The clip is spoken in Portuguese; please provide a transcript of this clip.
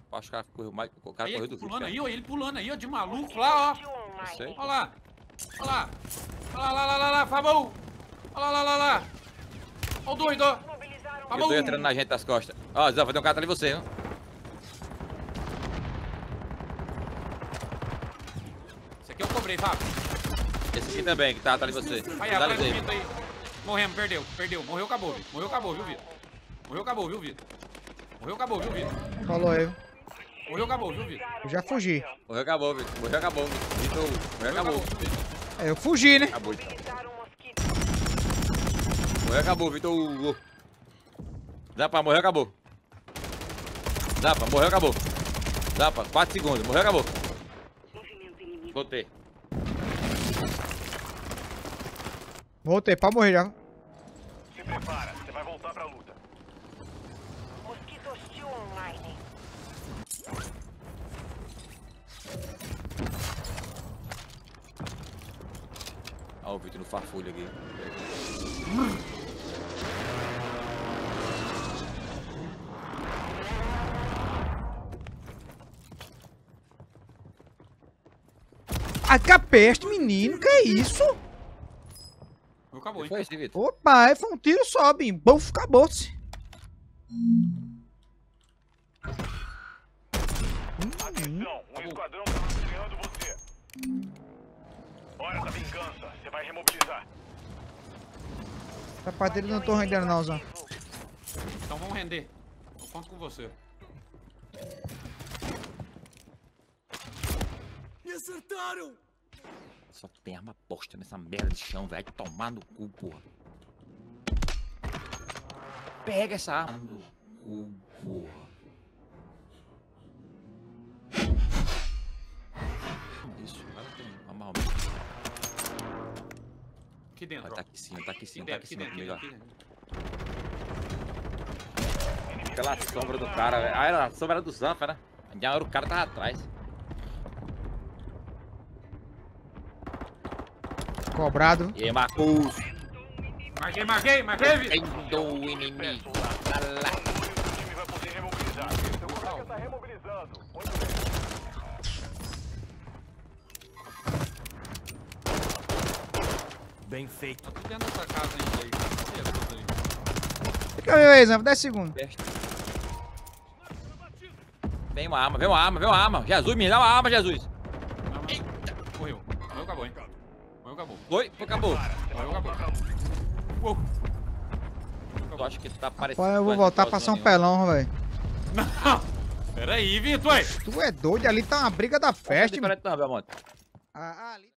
Acho que o cara correu mais. O cara Aí correu ele do pulando vídeo. aí, ó. Ele pulando aí, ó. De maluco lá, ó. Eu sei. Olha lá. Olha lá. Olha lá, Fabão. Olha lá. Olha o doido, ó. Eu tô entrando na gente das costas. Ó, Zé, vai ter um cara atrás de você, hein? Esse aqui eu cobrei, Fábio. Esse aqui também, que tá atrás de você. Aí, Cuidado atrás do dele. Vitor aí. Morremos, perdeu. Morreu, acabou, Vitor. Morreu, acabou, viu, Vitor? Morreu, acabou, viu, Vitor? Falou aí. Morreu, acabou, viu, Vitor? Eu já fugi. Morreu, acabou, Vitor. Morreu, acabou, Vitor. Morreu, acabou. viu, Vitor? É, eu fugi, né? Acabou, então. Morreu, acabou, Vitor. Zapa, morreu, acabou. Zapa, morreu, acabou. Zapa, 4 segundos. Morreu, acabou. Voltei. Voltei, pra morrer já. Se prepara, você vai voltar pra luta. Mosquito hostil online. Ó, o Vitor no farfulho aqui. Ai, que a peste, menino, que é isso? Morreu, acabou, Que hein? foi esse, Vitor? Opa, foi um tiro só, bem. Buf, acabou-se. Atenção, um esquadrão tá rastreando você. Hora da vingança, você vai remobilizar. Essa partida eu não tô rendendo não, Zão. Então vamos render. Eu conto com você. Me acertaram! Só tem arma posta nessa merda de chão, velho. Tomar no cu, porra. Pega essa arma no cu, porra. Isso, agora tem uma arma. Aqui dentro, Tá ó. aqui em cima, tá aqui em cima, Aqui tá aqui em dentro, cima aqui comigo, dentro. ó. Aquela sombra do cara, velho. Ah, era a sombra do Zanfa, né? Já era o cara tava atrás. Cobrado. E aí, Marcos? Marquei, Vitor. Entendeu o inimigo. Olha lá. O time vai poder remobilizar. Seu colega tá remobilizando. Muito bem. Bem feito. Tá tudo dentro dessa casa ainda aí. Cadê as coisas aí? Fica aí, Zão, 10 segundos. Vem uma arma. Jesus, me dá uma arma, Jesus. Morreu, acabou, hein? Morreu, acabou. Foi, acabou. Morreu, acabou. Uou. Eu acho que tá parecendo. Pô, eu vou com voltar essa pra São explosão Pelão, velho. Não! Pera aí, Vitor! Tu é doido, ali tá uma briga da nenhuma. peste, mano. Diferente não, Belmonte. Ali...